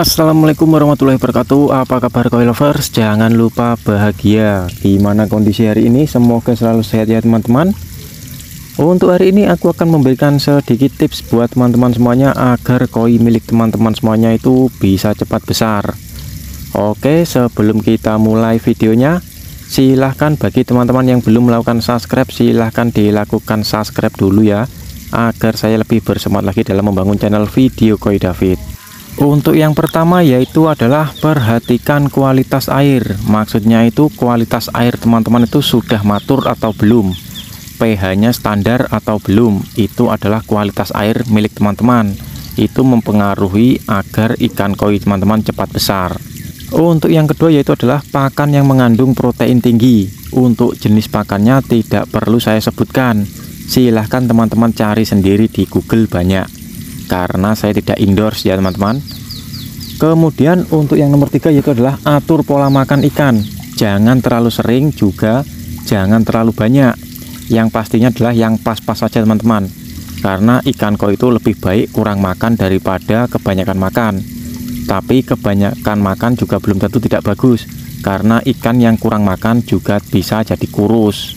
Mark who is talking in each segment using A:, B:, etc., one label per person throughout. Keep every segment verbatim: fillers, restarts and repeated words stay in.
A: Assalamualaikum warahmatullahi wabarakatuh. Apa kabar koi lovers? Jangan lupa bahagia. Gimana kondisi hari ini? Semoga selalu sehat ya teman-teman. Untuk hari ini aku akan memberikan sedikit tips buat teman-teman semuanya agar koi milik teman-teman semuanya itu bisa cepat besar. Oke, sebelum kita mulai videonya, silahkan bagi teman-teman yang belum melakukan subscribe, silahkan dilakukan subscribe dulu ya, agar saya lebih bersemangat lagi dalam membangun channel video Koi David. Untuk yang pertama yaitu adalah perhatikan kualitas air. Maksudnya itu kualitas air teman-teman itu sudah matur atau belum, pH nya standar atau belum. Itu adalah kualitas air milik teman-teman. Itu mempengaruhi agar ikan koi teman-teman cepat besar. Untuk yang kedua yaitu adalah pakan yang mengandung protein tinggi. Untuk jenis pakannya tidak perlu saya sebutkan, silahkan teman-teman cari sendiri di Google banyak, karena saya tidak endorse ya teman-teman. Kemudian untuk yang nomor tiga yaitu adalah atur pola makan ikan. Jangan terlalu sering, juga jangan terlalu banyak. Yang pastinya adalah yang pas-pas saja teman-teman, karena ikan koi itu lebih baik kurang makan daripada kebanyakan makan. Tapi kebanyakan makan juga belum tentu tidak bagus, karena ikan yang kurang makan juga bisa jadi kurus.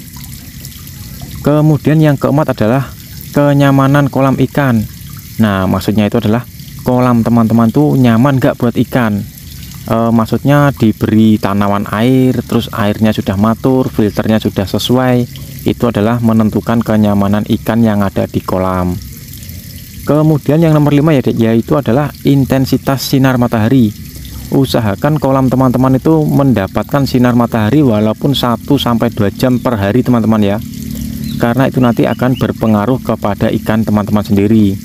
A: Kemudian yang keempat adalah kenyamanan kolam ikan. Nah, maksudnya itu adalah kolam teman-teman tuh nyaman gak buat ikan. E, maksudnya diberi tanaman air, terus airnya sudah matur, filternya sudah sesuai. Itu adalah menentukan kenyamanan ikan yang ada di kolam. Kemudian yang nomor lima ya, yaitu adalah intensitas sinar matahari. Usahakan kolam teman-teman itu mendapatkan sinar matahari walaupun satu sampai dua jam per hari teman-teman ya. Karena itu nanti akan berpengaruh kepada ikan teman-teman sendiri.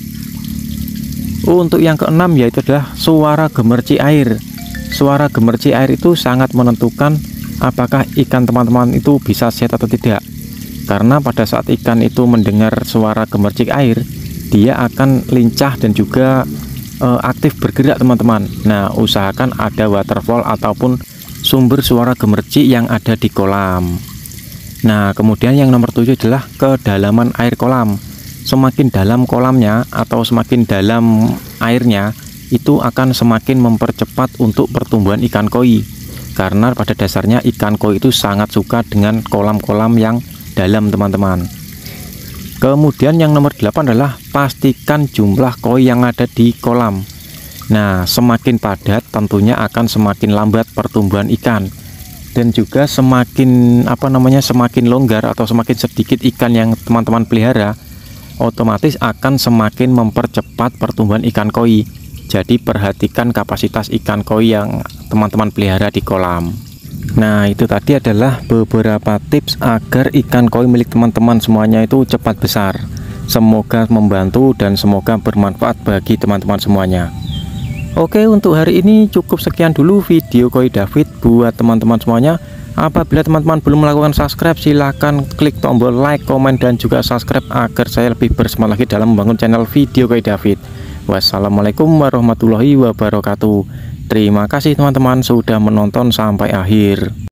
A: Untuk yang keenam yaitu adalah suara gemerci air. Suara gemerci air itu sangat menentukan apakah ikan teman-teman itu bisa sehat atau tidak. Karena pada saat ikan itu mendengar suara gemercik air, dia akan lincah dan juga e, aktif bergerak teman-teman. Nah, usahakan ada waterfall ataupun sumber suara gemercik yang ada di kolam. Nah, kemudian yang nomor tujuh adalah kedalaman air kolam. Semakin dalam kolamnya atau semakin dalam airnya, itu akan semakin mempercepat untuk pertumbuhan ikan koi. Karena pada dasarnya ikan koi itu sangat suka dengan kolam-kolam yang dalam teman-teman. Kemudian yang nomor delapan adalah pastikan jumlah koi yang ada di kolam. Nah, semakin padat tentunya akan semakin lambat pertumbuhan ikan, dan juga semakin apa namanya semakin longgar atau semakin sedikit ikan yang teman-teman pelihara, otomatis akan semakin mempercepat pertumbuhan ikan koi. Jadi perhatikan kapasitas ikan koi yang teman-teman pelihara di kolam. Nah, itu tadi adalah beberapa tips agar ikan koi milik teman-teman semuanya itu cepat besar. Semoga membantu dan semoga bermanfaat bagi teman-teman semuanya. Oke, untuk hari ini cukup sekian dulu video Koi David buat teman-teman semuanya. Apabila teman-teman belum melakukan subscribe, silahkan klik tombol like, komen, dan juga subscribe agar saya lebih bersemangat lagi dalam membangun channel video Koi David. Wassalamualaikum warahmatullahi wabarakatuh. Terima kasih teman-teman sudah menonton sampai akhir.